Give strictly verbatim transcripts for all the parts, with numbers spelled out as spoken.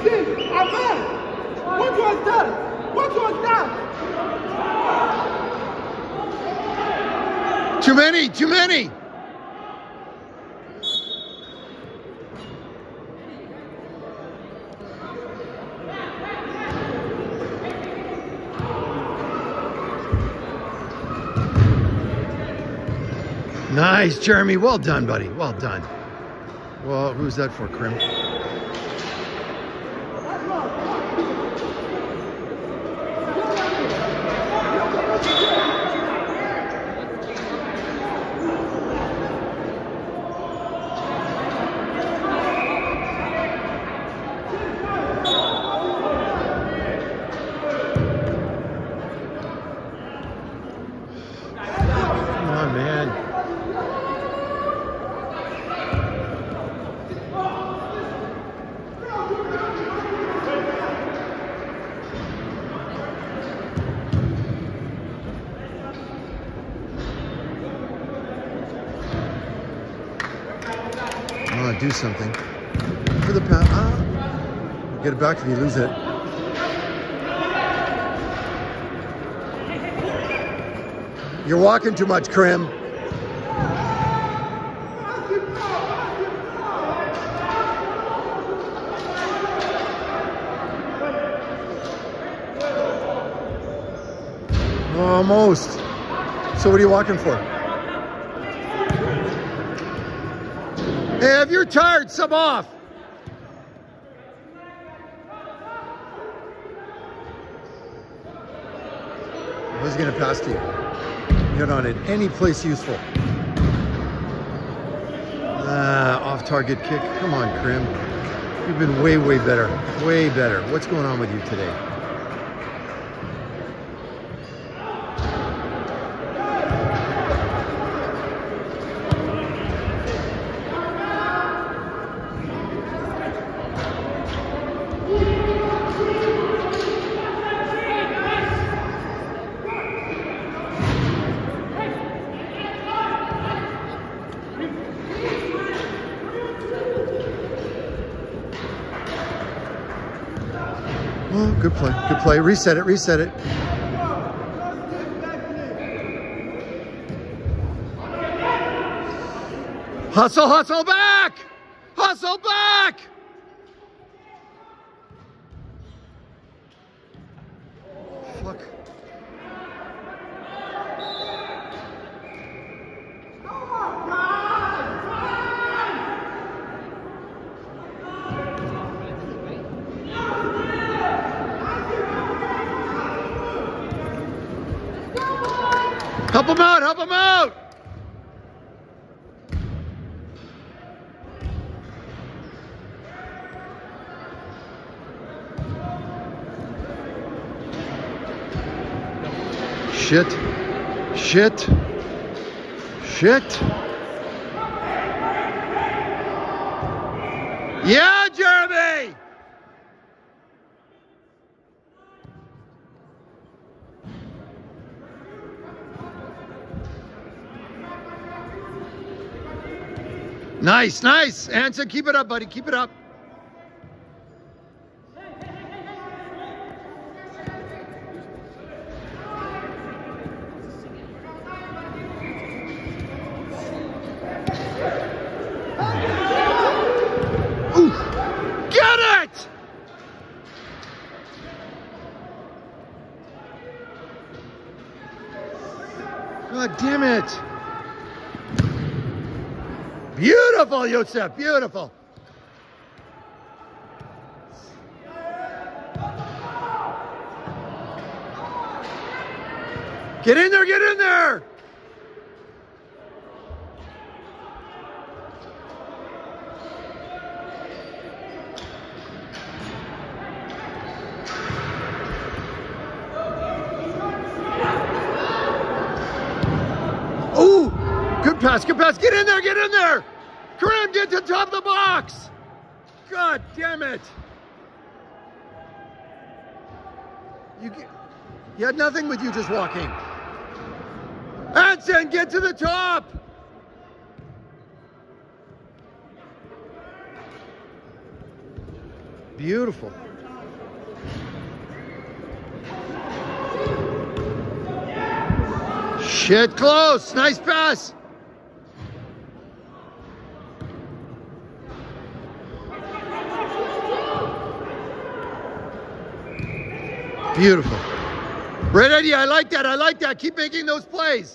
Sim, Amen. What was that? What was that? Too many, too many. Nice, Jeremy. Well done, buddy. Well done. Well, who's that for, Krim? Come on, man. Oh, do something. For the pass. Ah. Get it back if you lose it. You're walking too much, Krim. Almost. So what are you walking for? Hey, if you're tired, sub off. Who's gonna pass to you? Get on it. Any place useful. Ah, off target kick. Come on, Krim. You've been way, way better. Way better. What's going on with you today? Oh, good play, good play. Reset it, reset it. Hustle, hustle back! Hustle back! Fuck. Help him out, help him out! Shit. Shit. Shit. Yeah, Jeremy! Nice, nice. Anson, keep it up, buddy. Keep it up. Ooh, get it! God damn it. Beautiful, Yosef, beautiful. Get in there, get in there. Ooh, good pass, good pass. Get in there, get in there. Krim, get to the top of the box! God damn it! You, you had nothing with you just walking. Anson, get to the top! Beautiful. Shit, close. Nice pass. Beautiful. Great idea. I like that. I like that. Keep making those plays.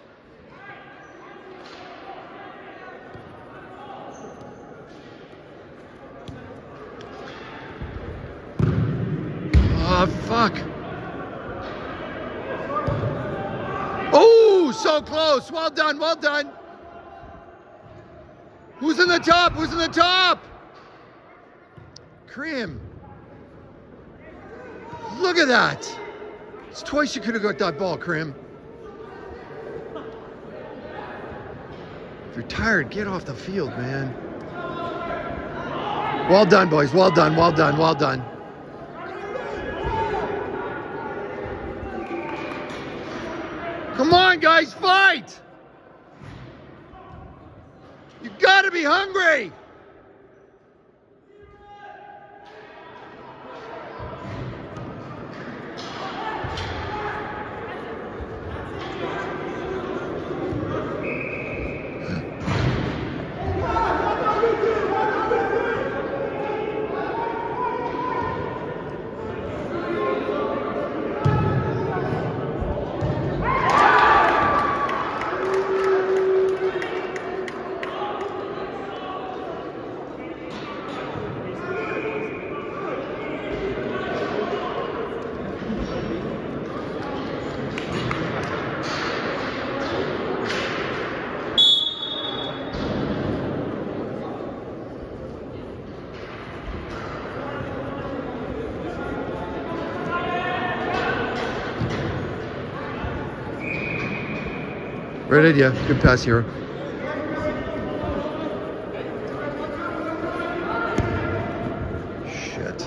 Oh, fuck. Oh, so close. Well done. Well done. Who's in the top? Who's in the top? Krim. Look at that. It's twice you could have got that ball, Krim. If you're tired, get off the field, man. Well done, boys. Well done. Well done. Well done. Come on, guys, fight! You gotta be hungry! Great idea. Good pass, Hero. Shit.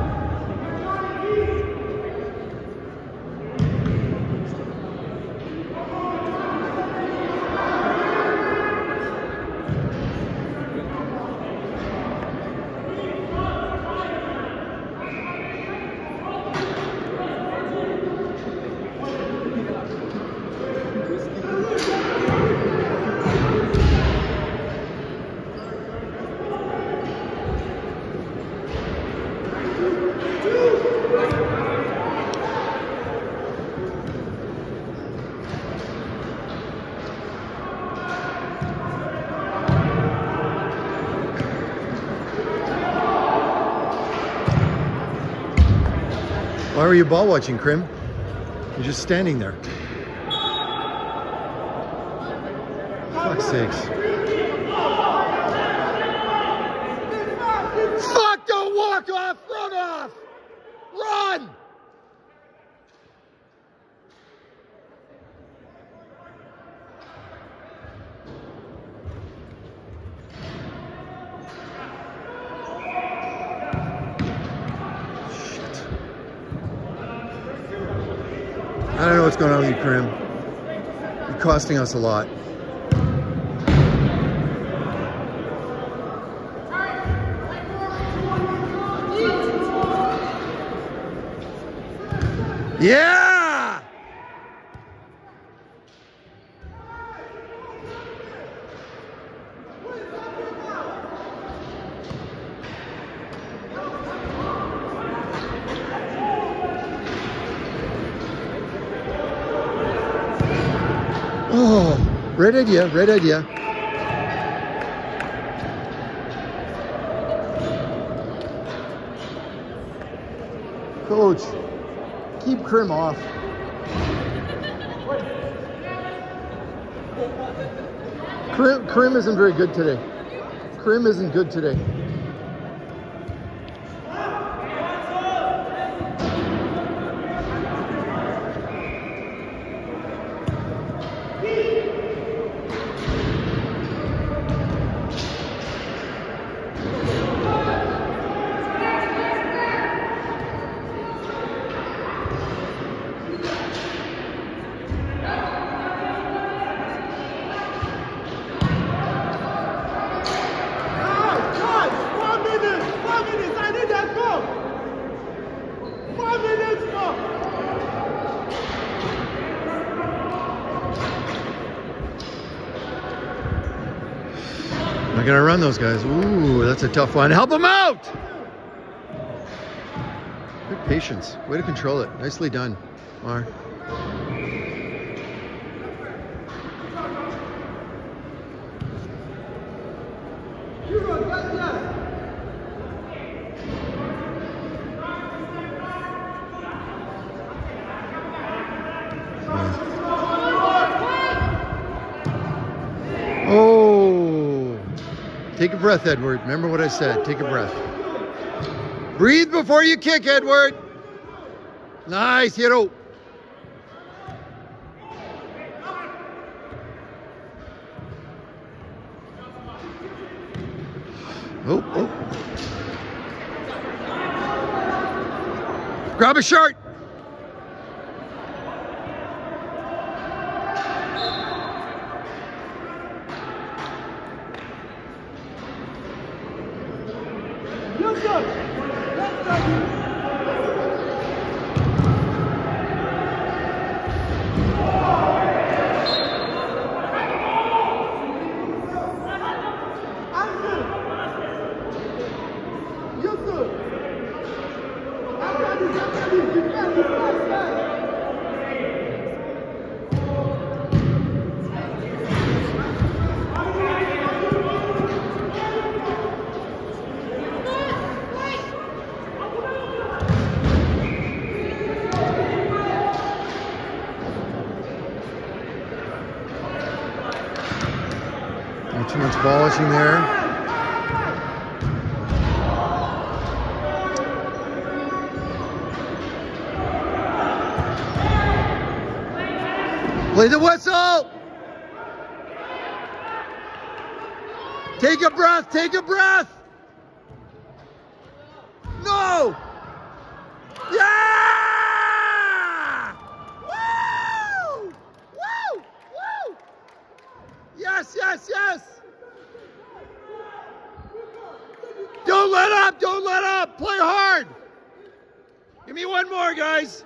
Why were you ball watching, Krim? You're just standing there. Fuck's sakes. Fuck, don't walk off! Run off! Run! I don't know what's going on with you, Krim. You're costing us a lot. Yeah! Oh, great idea, great idea. Coach, keep Krim off. Krim, Krim isn't very good today. Krim isn't good today. God! gonna run those guys. Ooh, that's a tough one. Help them out! Good patience. Way to control it. Nicely done, Mar. Oh, take a breath, Edward. Remember what I said. Take a breath. Breathe before you kick, Edward. Nice, hero. Oh, oh. Grab a shirt. Not too much polishing there. Play the whistle! Take a breath, take a breath! No! Yeah! Woo! Woo! Woo! Yes, yes, yes! Don't let up, don't let up! Play hard! Give me one more, guys!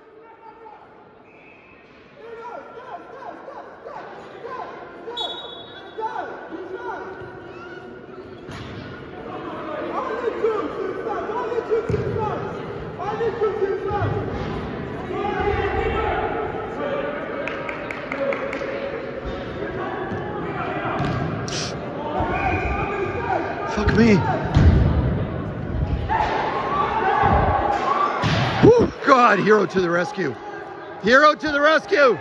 Fuck me. Whew, God, hero to the rescue. Hero to the rescue.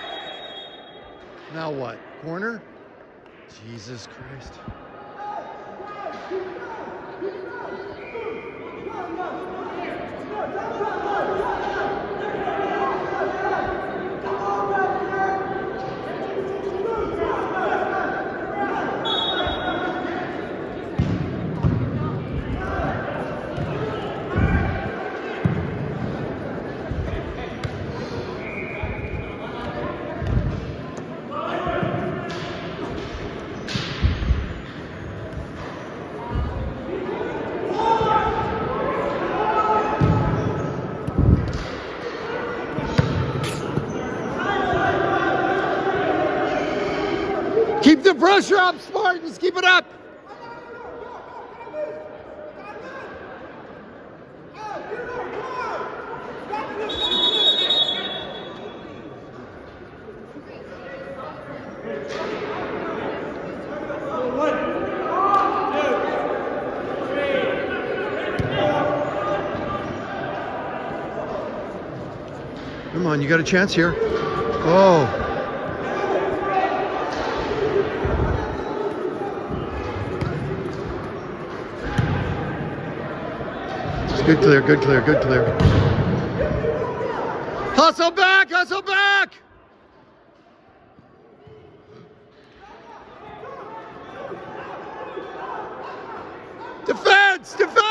Now what? Corner? Jesus Christ. Keep the pressure up, Spartans. Keep it up. Come on, you got a chance here. Oh. Good clear, good clear, good clear. Hustle back, hustle back! Defense, defense!